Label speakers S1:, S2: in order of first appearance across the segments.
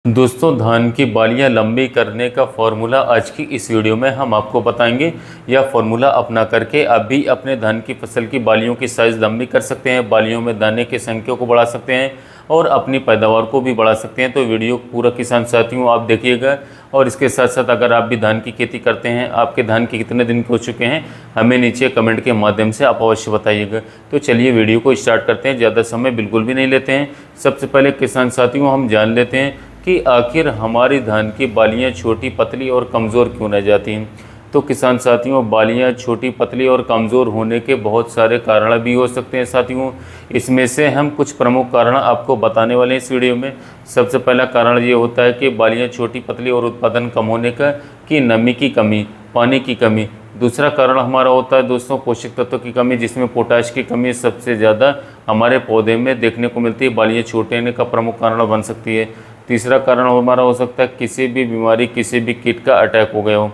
S1: दोस्तों, धान की बालियां लंबी करने का फॉर्मूला आज की इस वीडियो में हम आपको बताएंगे। यह फॉर्मूला अपना करके आप भी अपने धान की फसल की बालियों की साइज़ लंबी कर सकते हैं, बालियों में दाने की संख्या को बढ़ा सकते हैं और अपनी पैदावार को भी बढ़ा सकते हैं। तो वीडियो पूरा किसान साथियों आप देखिएगा। और इसके साथ साथ अगर आप भी धान की खेती करते हैं, आपके धान के कितने दिन हो चुके हैं, हमें नीचे कमेंट के माध्यम से आप अवश्य बताइएगा। तो चलिए वीडियो को स्टार्ट करते हैं, ज़्यादा समय बिल्कुल भी नहीं लेते हैं। सबसे पहले किसान साथियों हम जान लेते हैं कि आखिर हमारी धान की बालियां छोटी पतली और कमज़ोर क्यों रह जाती हैं। तो किसान साथियों, बालियां छोटी पतली और कमज़ोर होने के बहुत सारे कारण भी हो सकते हैं साथियों। इसमें से हम कुछ प्रमुख कारण आपको बताने वाले हैं इस वीडियो में। सबसे पहला कारण ये होता है कि बालियां छोटी पतली और उत्पादन कम होने का कि नमी की कमी, पानी की कमी। दूसरा कारण हमारा होता है दोस्तों पोषक तत्वों की कमी, जिसमें पोटाश की कमी सबसे ज़्यादा हमारे पौधे में देखने को मिलती है, बालियां छोटे होने का प्रमुख कारण बन सकती है। तीसरा कारण हमारा हो सकता है किसी भी बीमारी, किसी भी कीट का अटैक हो गया हो।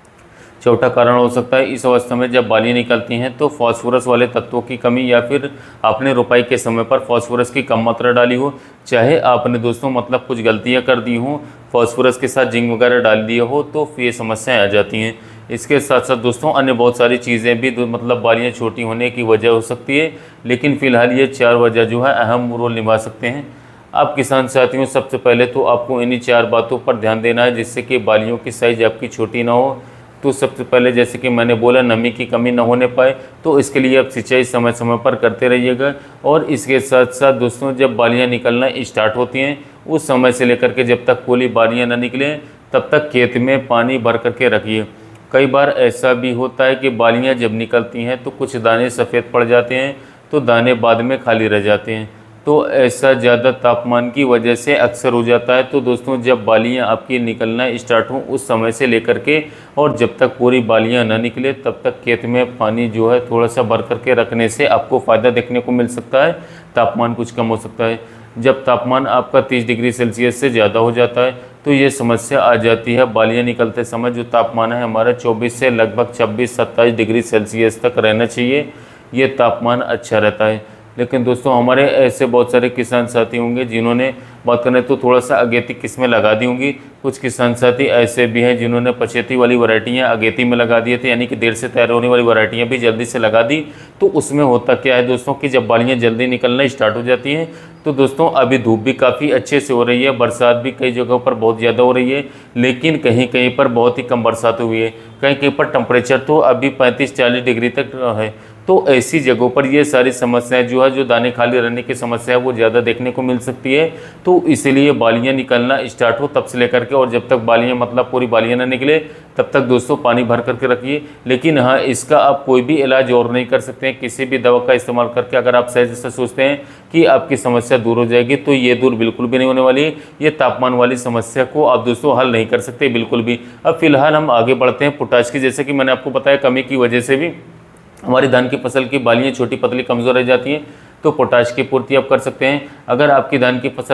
S1: चौथा कारण हो सकता है इस अवस्था में जब बालियां निकलती हैं तो फास्फोरस वाले तत्वों की कमी, या फिर आपने रोपाई के समय पर फास्फोरस की कम मात्रा डाली हो, चाहे आपने दोस्तों मतलब कुछ गलतियां कर दी हों, फास्फोरस के साथ जिंक वगैरह डाल दिया हो, तो ये समस्याएं आ जाती हैं। इसके साथ साथ दोस्तों अन्य बहुत सारी चीज़ें भी मतलब बालियां छोटी होने की वजह हो सकती है, लेकिन फ़िलहाल ये 4 वजह जो है अहम रोल निभा सकते हैं। अब किसान साथियों, सबसे पहले तो आपको इन्हीं 4 बातों पर ध्यान देना है जिससे कि बालियों की साइज़ आपकी छोटी ना हो। तो सबसे पहले जैसे कि मैंने बोला, नमी की कमी ना होने पाए, तो इसके लिए आप सिंचाई समय समय पर करते रहिएगा। और इसके साथ साथ दोस्तों जब बालियां निकलना स्टार्ट होती हैं उस समय से लेकर के जब तक पूरी बालियां ना निकलें तब तक खेत में पानी भर करके रखिए। कई बार ऐसा भी होता है कि बालियां जब निकलती हैं तो कुछ दाने सफ़ेद पड़ जाते हैं, तो दाने बाद में खाली रह जाते हैं। तो ऐसा ज़्यादा तापमान की वजह से अक्सर हो जाता है। तो दोस्तों जब बालियां आपकी निकलना स्टार्ट हों उस समय से लेकर के और जब तक पूरी बालियां ना निकले तब तक खेत में पानी जो है थोड़ा सा भर करके रखने से आपको फ़ायदा देखने को मिल सकता है, तापमान कुछ कम हो सकता है। जब तापमान आपका 30 डिग्री सेल्सियस से ज़्यादा हो जाता है तो ये समस्या आ जाती है। बालियां निकलते समय जो तापमान है हमारा 24 से लगभग 26-27 डिग्री सेल्सियस तक रहना चाहिए, ये तापमान अच्छा रहता है। लेकिन दोस्तों हमारे ऐसे बहुत सारे किसान साथी होंगे जिन्होंने बात करें तो थोड़ा सा अगेती किस्में लगा दी होंगी। कुछ किसान साथी ऐसे भी हैं जिन्होंने पछेती वाली वैरायटियाँ अगेती में लगा दिए थे, यानी कि देर से तैयार होने वाली वैरायटियाँ भी जल्दी से लगा दी। तो उसमें होता क्या है दोस्तों कि जब बालियाँ जल्दी निकलना स्टार्ट हो जाती हैं तो दोस्तों अभी धूप भी काफ़ी अच्छे से हो रही है, बरसात भी कई जगहों पर बहुत ज़्यादा हो रही है, लेकिन कहीं कहीं पर बहुत ही कम बरसात हुई है। कहीं कहीं पर टेम्परेचर तो अभी 35-40 डिग्री तक है। तो ऐसी जगहों पर ये सारी समस्याएं जो है, जो दाने खाली रहने की समस्या है, वो ज़्यादा देखने को मिल सकती है। तो इसीलिए बालियां निकलना स्टार्ट हो तब से लेकर के और जब तक बालियां मतलब पूरी बालियां ना निकले तब तक दोस्तों पानी भर करके रखिए। लेकिन हाँ, इसका आप कोई भी इलाज और नहीं कर सकते हैं किसी भी दवा का इस्तेमाल करके। अगर आप सहज से सोचते हैं कि आपकी समस्या दूर हो जाएगी तो ये दूर बिल्कुल भी नहीं होने वाली है। ये तापमान वाली समस्या को आप दोस्तों हल नहीं कर सकते बिल्कुल भी। अब फिलहाल हम आगे बढ़ते हैं पोटाश की। जैसे कि मैंने आपको बताया, कमी की वजह से भी हमारी धान की फसल की बालियां छोटी पतली कमज़ोर रह जाती हैं, तो पोटाश की पूर्ति आप कर सकते हैं। अगर आपकी धान की फसल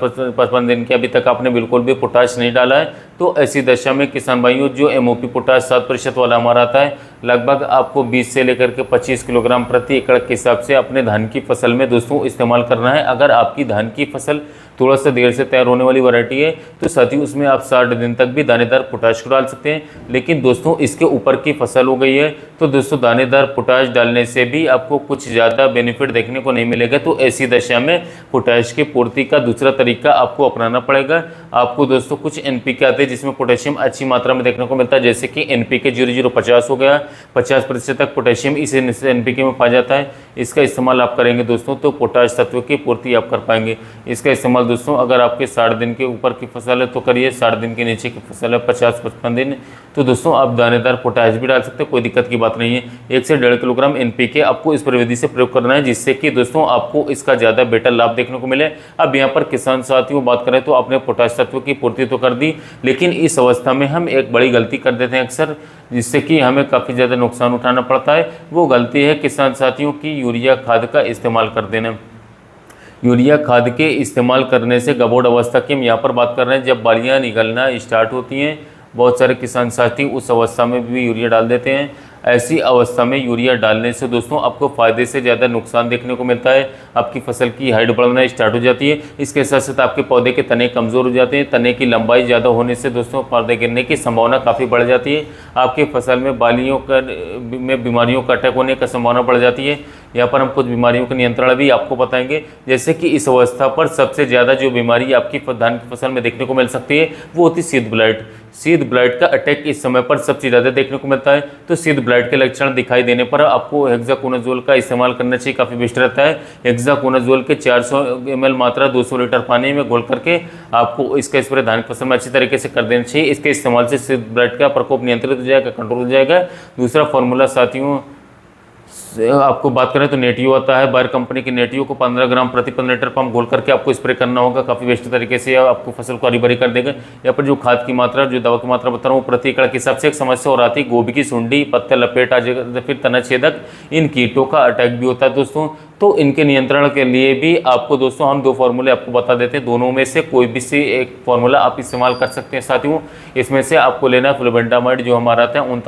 S1: 55 दिन की अभी तक आपने बिल्कुल भी पोटाश नहीं डाला है तो ऐसी दशा में किसान भाइयों जो MOP पोटाश 7% वाला हमारा आता है, लगभग आपको 20 से लेकर के 25 किलोग्राम प्रति एकड़ के हिसाब से अपने धान की फसल में दोस्तों इस्तेमाल करना है। अगर आपकी धान की फसल थोड़ा सा देर से तैयार होने वाली वैरायटी है तो साथ ही उसमें आप 60 दिन तक भी दानेदार पोटाश को डाल सकते हैं। लेकिन दोस्तों इसके ऊपर की फसल हो गई है तो दोस्तों दानेदार पोटाश डालने से भी आपको कुछ ज़्यादा बेनिफिट देखने को नहीं मिलेगा। तो ऐसी दशा में पोटाश की पूर्ति का दूसरा तरीका आपको अपनाना पड़ेगा। आपको दोस्तों कुछ NPK आते हैं जिसमें पोटेशियम अच्छी मात्रा में देखने को मिलता है, जैसे कि NPK 0050 हो गया। 50% तक पोटेशियम इस NPK में पाया जाता है। इसका इस्तेमाल आप करेंगे दोस्तों तो पोटाश तत्व की पूर्ति आप कर पाएंगे। इसका इस्तेमाल दोस्तों अगर आपके 60 दिन के ऊपर की फसल है तो करिए, 60 दिन के नीचे की फसल है 50-55 दिन, तो दोस्तों आप दानेदार पोटाश भी डाल सकते हैं, कोई दिक्कत की बात नहीं है। 1 से 1.5 किलोग्राम NPK आपको इस प्रविधि से प्रयोग करना है जिससे कि दोस्तों आपको इसका ज़्यादा बेटर लाभ देखने को मिले। अब यहाँ पर किसान साथियों बात करें तो आपने पोटाश तत्व की पूर्ति तो कर दी, लेकिन इस अवस्था में हम एक बड़ी गलती कर देते हैं अक्सर, जिससे कि हमें काफ़ी ज़्यादा नुकसान उठाना पड़ता है। वो गलती है किसान साथियों की यूरिया खाद का इस्तेमाल कर देना। यूरिया खाद के इस्तेमाल करने से गबोड़ अवस्था की हम यहाँ पर बात कर रहे हैं, जब बालियाँ निकलना स्टार्ट होती हैं बहुत सारे किसान साथी उस अवस्था में भी यूरिया डाल देते हैं। ऐसी अवस्था में यूरिया डालने से दोस्तों आपको फ़ायदे से ज़्यादा नुकसान देखने को मिलता है। आपकी फसल की हाइट बढ़ना स्टार्ट हो जाती है। इसके साथ साथ आपके पौधे के तने कमज़ोर हो जाते हैं। तने की लंबाई ज़्यादा होने से दोस्तों पौधे गिरने की संभावना काफ़ी बढ़ जाती है। आपकी फसल में में बीमारियों का अटैक होने का संभावना बढ़ जाती है। यहाँ पर हम कुछ बीमारियों के नियंत्रण भी आपको बताएंगे, जैसे कि इस अवस्था पर सबसे ज़्यादा जो बीमारी आपकी धान की फसल में देखने को मिल सकती है वो होती है शीत ब्लाइट। शीत ब्लाइट का अटैक इस समय पर सबसे ज़्यादा देखने को मिलता है। तो शीत ब्लाइट के लक्षण दिखाई देने पर आपको हेक्साकोनाजोल का इस्तेमाल करना चाहिए, काफ़ी बेस्ट रहता है। हेक्साकोनाजोल के 400 ml मात्रा 200 लीटर पानी में घोल करके आपको इसका स्प्रे धान की फसल में अच्छी तरीके से कर देना चाहिए। इसके इस्तेमाल से शीत ब्लाइट का प्रकोप नियंत्रित हो जाएगा, कंट्रोल हो जाएगा। दूसरा फॉर्मूला साथियों आपको बात करें तो नेटियो आता है। बायर कंपनी की नेटियो को 15 ग्राम प्रति 15 लीटर पंप घोल करके आपको स्प्रे करना होगा। काफ़ी बेस्ट तरीके से आपको फसल को हरी भरी कर देगा। यहाँ पर जो खाद की मात्रा, जो दवा की मात्रा बता रहा हूँ, प्रति एकड़ के हिसाब से एक समस्या और आती है गोभी की सुंडी, पत्ते लपेट आ जाएगा, फिर तना छेदक, इन कीटों का अटैक भी होता है दोस्तों। तो इनके नियंत्रण के लिए भी आपको दोस्तों हम 2 फार्मूले आपको बता देते हैं। दोनों में से कोई भी से एक फार्मूला आप इस्तेमाल कर सकते हैं साथियों। इसमें से आपको लेना फ्लोबेंडामाइड जो हमारा आता है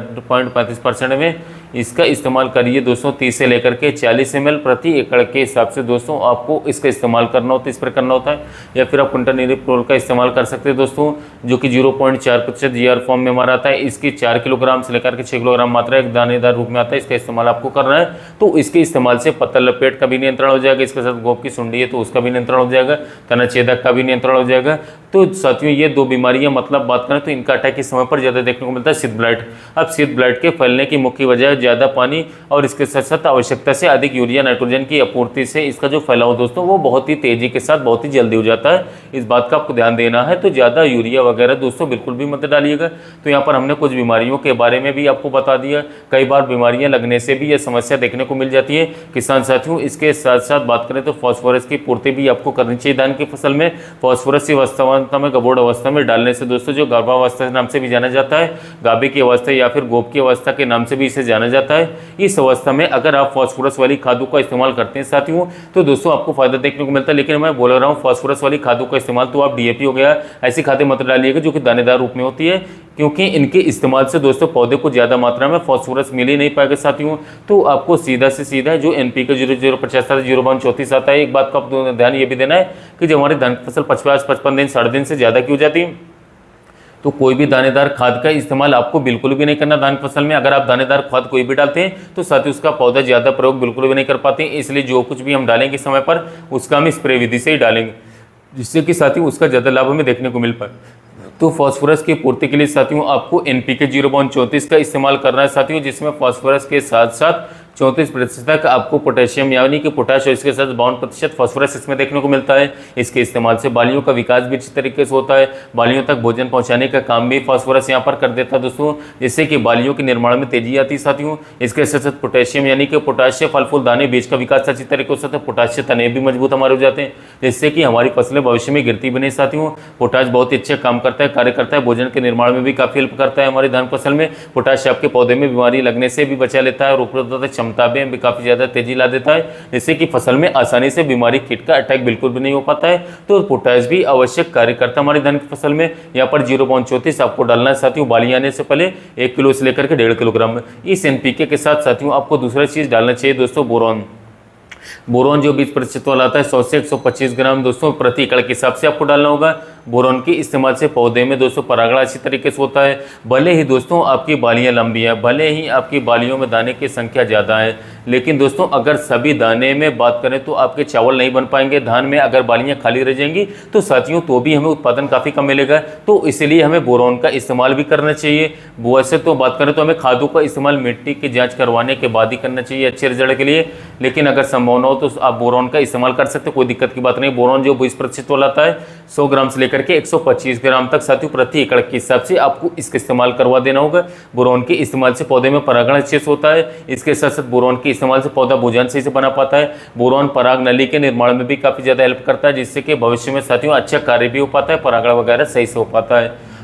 S1: 39.35% में, इसका इस्तेमाल करिए दोस्तों। 30 से लेकर के 40 ml प्रति एकड़ के हिसाब से दोस्तों आपको इसका इस्तेमाल करना होता है, स्प्रे करना होता है। या फिर आप क्विंटानिलिप्रोल का इस्तेमाल कर सकते हैं दोस्तों, जो कि 0.4% GR फॉर्म में हमारा आता है। इसकी 4 किलोग्राम से लेकर के 6 किलोग्राम मात्रा एक दानेदार रूप में आता है। इसका इस्तेमाल आपको करना है। तो इसके इस्तेमाल से पत्ता लपेट का भी नियंत्रण हो जाएगा, इसके साथ गोभी की सुंडी है तो उसका भी नियंत्रण हो जाएगा, तना छेदक का भी नियंत्रण हो जाएगा। तो साथियों ये 2 बीमारियां मतलब बात करें तो इनका अटैक इस समय पर ज़्यादा देखने को मिलता है, शीत ब्लाइट। अब शीत ब्लाइट के फैलने की मुख्य वजह ज़्यादा पानी और इसके साथ साथ आवश्यकता से अधिक यूरिया नाइट्रोजन की आपूर्ति से इसका जो फैलाव दोस्तों वो बहुत ही तेजी के साथ बहुत ही जल्दी हो जाता है। इस बात का आपको ध्यान देना है। तो ज़्यादा यूरिया वगैरह दोस्तों बिल्कुल भी मत डालिएगा। तो यहाँ पर हमने कुछ बीमारियों के बारे में भी आपको बता दिया। कई बार बीमारियाँ लगने से भी यह समस्या देखने को मिल जाती है किसान साथियों। इसके साथ साथ बात करें तो फॉस्फोरस की पूर्ति भी आपको करनी चाहिए धान की फसल में। फॉस्फोरस की अवस्था में गबोड़ अवस्था में डालने से दोस्तों जो गर्भावस्था के नाम से भी जाना जाता है, गाभे की अवस्था या फिर गोप की अवस्था के नाम से भी इसे जाना जाता है, इस अवस्था में अगर आप फॉस्फोरस वाली खादों का इस्तेमाल करते हैं साथियों तो दोस्तों आपको फायदा देखने को मिलता है। लेकिन मैं बोल रहा हूँ फॉस्फोरस वाली खादों का इस्तेमाल तो आप DAP हो गया, ऐसी खादें मत डालिएगा जो कि दानेदार रूप में होती है, क्योंकि इनके इस्तेमाल से दोस्तों पौधे को ज़्यादा मात्रा में फॉस्फोरस मिल ही नहीं पाएगा साथियों। तो आपको सीधा से सीधा जो NPK 0050 0.34 आता है, एक बात का आपको ध्यान ये भी देना है कि जब हमारी धान की फसल 55 दिन 60 दिन से ज़्यादा की हो जाती है तो कोई भी दानेदार खाद का इस्तेमाल आपको बिल्कुल भी नहीं करना धान की फसल में। अगर आप दानेदार खाद कोई भी डालते हैं तो साथ ही उसका पौधा ज़्यादा प्रयोग बिल्कुल भी नहीं कर पाते हैं। इसलिए जो कुछ भी हम डालेंगे समय पर उसका हम स्प्रे विधि से ही डालेंगे, जिससे कि साथियों उसका ज़्यादा लाभ हमें देखने को मिल पाए। तो फॉस्फोरस की पूर्ति के लिए साथियों आपको NPK 0.34 का इस्तेमाल करना है साथियों, जिसमें फॉस्फोरस के साथ साथ 34% तक आपको पोटेशियम यानी कि पोटाश और इसके साथ 52% फॉस्फोरस इसमें देखने को मिलता है। इसके इस्तेमाल से बालियों का विकास भी अच्छी तरीके से होता है। बालियों तक भोजन पहुंचाने का काम भी फॉस्फोरस यहाँ पर कर देता है दोस्तों, जिससे कि बालियों के निर्माण में तेजी आती है साथियों। इसके साथ साथ पोटेशियम यानी कि पोटाश से फल फूल दाने बीज का विकास अच्छी तरीके से होता है। पोटाश से तने भी मजबूत हमारे हो जाते हैं, जिससे कि हमारी फसलें भविष्य में गिरती भी नहीं साथियों। पोटाश बहुत ही अच्छा काम करता है, कार्य करता है, भोजन के निर्माण में भी काफ़ी हेल्प करता है हमारी धान फसल में। पोटाश आपके पौधे में बीमारी लगने से भी बचा लेता है और उपरोक्त क्षमता में भी काफ़ी ज़्यादा तेजी ला देता है, जिससे कि फसल में आसानी से बीमारी कीट का अटैक बिल्कुल भी नहीं हो पाता है। तो पोटाश भी आवश्यक कार्य करता है हमारी धान की फसल में। यहाँ पर 0.34 आपको डालना है साथियों बाली आने से पहले 1 किलो से लेकर के 1.5 किलोग्राम में। इस NPK के साथ साथियों आपको दूसरा चीज़ डालना चाहिए दोस्तों बोरॉन। बोरॉन जो 20% वाला आता है 100 से 125 ग्राम दोस्तों प्रति एकड़ के हिसाब से आपको डालना होगा। बोरॉन के इस्तेमाल से पौधे में दोस्तों परागण अच्छी तरीके से होता है। भले ही दोस्तों आपकी बालियां लंबी है, भले ही आपकी बालियों में दाने की संख्या ज़्यादा है, लेकिन दोस्तों अगर सभी दाने में बात करें तो आपके चावल नहीं बन पाएंगे। धान में अगर बालियां खाली रह जाएंगी तो साथियों तो भी हमें उत्पादन काफ़ी कम मिलेगा। तो इसलिए हमें बोरॉन का इस्तेमाल भी करना चाहिए। वैसे तो बात करें तो हमें खादों का इस्तेमाल मिट्टी की जाँच करवाने के बाद ही करना चाहिए अच्छे रिजल्ट के लिए, लेकिन अगर संभव न हो तो आप बोरॉन का इस्तेमाल कर सकते हो, कोई दिक्कत की बात नहीं। बोरॉन जो 20% वाला आता है 100 ग्राम से लेकर के 125 ग्राम तक साथियों प्रति एकड़ के हिसाब से आपको इसका इस्तेमाल करवा देना होगा। बोरॉन के इस्तेमाल से पौधे में परागण अच्छे से होता है। इसके साथ साथ बोरॉन के इस्तेमाल से पौधा भोजन सही से बना पाता है। बोरॉन पराग नली के निर्माण में भी काफ़ी ज़्यादा हेल्प करता है, जिससे कि भविष्य में साथियों अच्छा कार्य भी हो पाता है, परागण वगैरह सही से हो पाता है।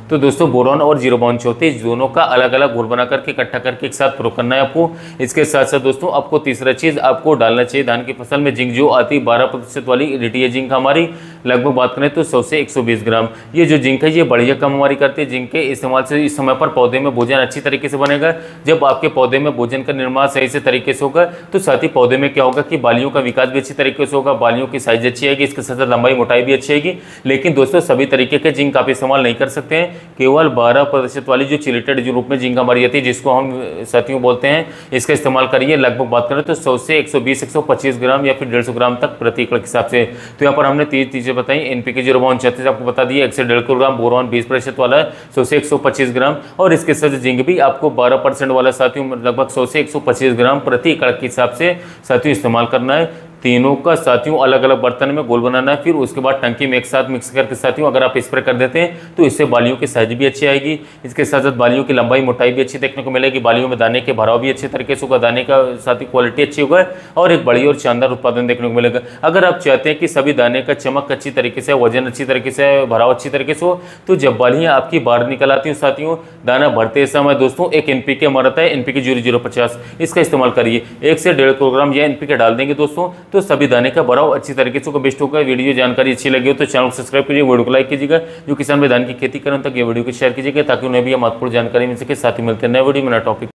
S1: तो दोस्तों बोरॉन और 0.34 दोनों का अलग अलग घोल बना करके इकट्ठा करके एक साथ प्रयोग करना है आपको। इसके साथ साथ दोस्तों आपको तीसरा चीज़ आपको डालना चाहिए धान की फसल में जिंक, जो आती है 12% वाली एडिटी है जिंक हमारी, लगभग बात करें तो 100 से 120 ग्राम। ये जो जिंक है ये बढ़िया कम हमारी करती है। जिंक के इस्तेमाल से इस समय पर पौधे में भोजन अच्छी तरीके से बनेगा। जब आपके पौधे में भोजन का निर्माण सही से तरीके से होगा तो साथ ही पौधे में क्या होगा कि बालियों का विकास भी अच्छी तरीके से होगा, बालियों की साइज अच्छी आएगी, इसके साथ साथ लंबाई मोटाई भी अच्छी आएगी। लेकिन दोस्तों सभी तरीके के जिंक आप इस्तेमाल नहीं कर सकते हैं, केवल 12% वाली जो चिलेटेड जो रूप में जिंक हमारी आती है जिसको हम साथियों बोलते हैं, इसका इस्तेमाल करिए। लगभग बात करें तो 100 से 120-125 ग्राम या फिर 150 ग्राम तक प्रति एकड़ के हिसाब से। तो यहाँ पर हमने 3 चीजें बताई। एनपीके 0.34 आपको बता दिया 1 से 1.5 किलोग्राम, बोरॉन 20% वाला है 100 से 125 ग्राम, और इसके साथ जिंक भी आपको 12% वाला साथियों लगभग 100 से 125 ग्राम प्रति एकड़ के हिसाब से साथियों इस्तेमाल करना है। तीनों का साथियों अलग अलग बर्तन में घोल बनाना है, फिर उसके बाद टंकी में एक साथ मिक्स करके साथियों अगर आप स्प्रे कर देते हैं तो इससे बालियों की साइज भी अच्छी आएगी। इसके साथ साथ बालियों की लंबाई मोटाई भी अच्छी देखने को मिलेगी, बालियों में दाने के भराव भी अच्छे तरीके से होगा, दाने का साथी क्वालिटी अच्छी होगा और एक बढ़िया और शानदार उत्पादन देखने को मिलेगा। अगर आप चाहते हैं कि सभी दाने का चमक अच्छी तरीके से, वजन अच्छी तरीके से, भराव अच्छी तरीके से हो, तो जब बालियाँ आपकी बाहर निकल आती हैं साथियों दाना भरते समय दोस्तों एक एनपीके हमारा आता है एनपीके 0050, इसका इस्तेमाल करिए। 1 से 1.5 किलोग्राम यह एनपीके डाल देंगे दोस्तों तो सभी दाने का भराव अच्छी तरीके से बेस्ट होगा। वीडियो जानकारी अच्छी लगी हो तो चैनल को सब्सक्राइब कीजिए, वीडियो को लाइक कीजिएगा। जो किसान भाई धान की खेती करें तक ये वीडियो को शेयर कीजिएगा ताकि उन्हें भी महत्वपूर्ण जानकारी मिल सके। साथ ही मिलते हैं नए वीडियो में नया टॉपिक।